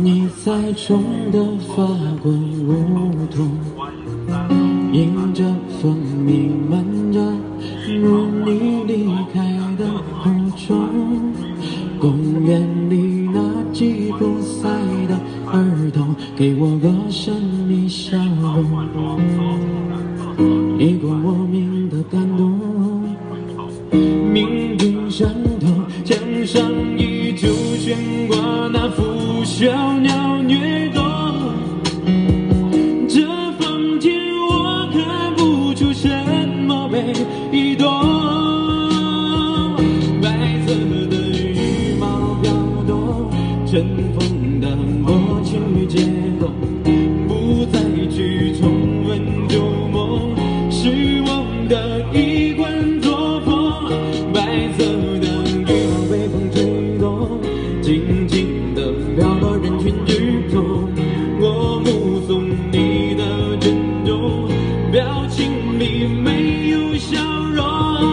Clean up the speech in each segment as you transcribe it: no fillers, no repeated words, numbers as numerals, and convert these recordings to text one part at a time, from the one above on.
你在中的发光梧桐，迎着风弥漫着，如你离开的湖中。公园里那吉普赛的儿童，给我个神秘笑容，一股莫名的感动。命运闪透，江上依旧悬挂那拂晓鸟跃动。这风景我看不出什么被移动。白色的羽毛飘动，乘风荡过去街头，不再去重温旧梦，是我的一贯作风。白色的羽毛被风吹动，静静地飘到人群之中。我目送你的珍重，表情里没有笑容。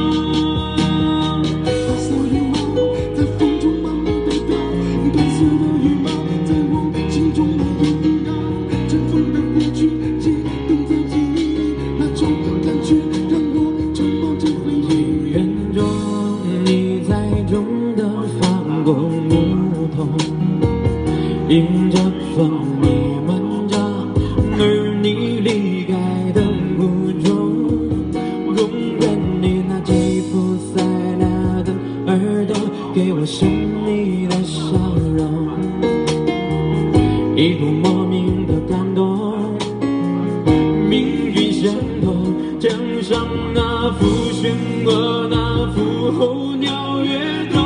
白色羽毛在风中慢慢飘飘，白色的羽毛在我心中慢慢萦绕。尘封的过去，激动在记忆里，那种感觉让我充满着回忆。 园中你在种的发光梧桐，迎着风弥漫着，而你离开的湖中。公园里那吉普赛拉的耳朵，给我神秘的笑容，一股莫名的感动。命运闪透，江上那浮悬过那浮候鸟跃动。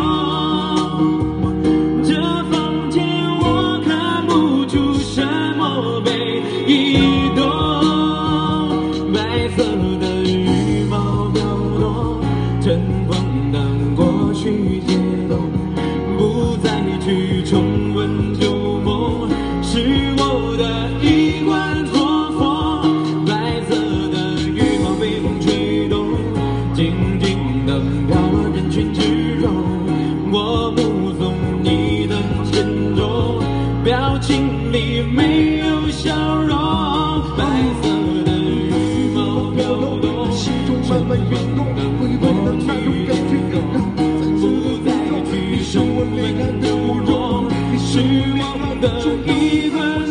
这房间我看不出什么被移动。白色的羽毛飘动，乘风荡过去街头，不再去重温旧梦，是我的一贯作风。白色的羽毛被风吹动，静静地飘落人群之中。我目送你的沉重，表情里没有笑容。白色的羽毛飘动， 心中慢慢涌动，回味的那种感觉， 不再去重温旧梦，是我的一贯